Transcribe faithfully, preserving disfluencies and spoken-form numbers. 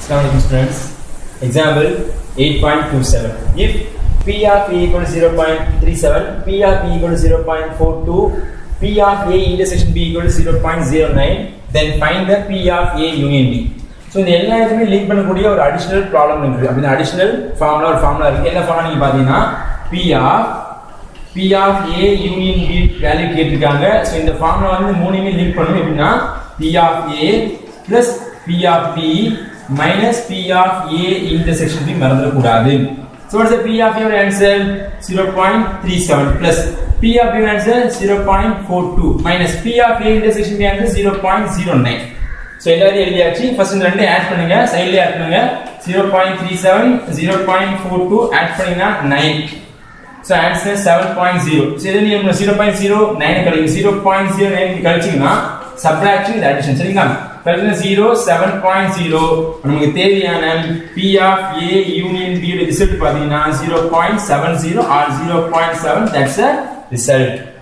Assalamualaikum students. Example eight point two seven. If P of A equal to zero point three seven, P of B equal to zero point four two, P of A intersection B equal to zero point zero nine, then find the P of A union B. So இந்த எல்லாத்தையுமே link பண்ணக்கூடிய ஒரு additional problem இருக்கு. அப்ப இந்த additional formula ஒரு formula இருக்கு. என்ன ஃபார்முலா நீங்க பாத்தீங்கன்னா P of P of A union B value கேட்டிருக்காங்க. சோ இந்த ஃபார்முலா வந்து மூணுமே லிங்க் பண்ணனும். எப்படின்னா P of A plus P of B minus P of A intersection B மறந்துட கூடாது. So what is the P of A answer? zero point three seven plus P of B answer zero point four two minus P of A intersection B answer zero point zero nine. So எல்லாத்தையும் எழுதியாச்சு. First இந்த ரெண்டு add பண்ணுங்க, சைடுல add பண்ணுங்க. zero point three seven zero point four two add பண்ணீங்கன்னா nine. So answer seven point zero. So இத நீங்க zero point zero nine கழிங்க. zero point zero nine கழிச்சீங்கன்னா subtraction இது addition. சரிங்களா? கழிச்சா zero seven point zero. நமக்கு தேவையான P of A union B result பாத்தீங்கன்னா zero point seven zero or zero point seven. That's the result.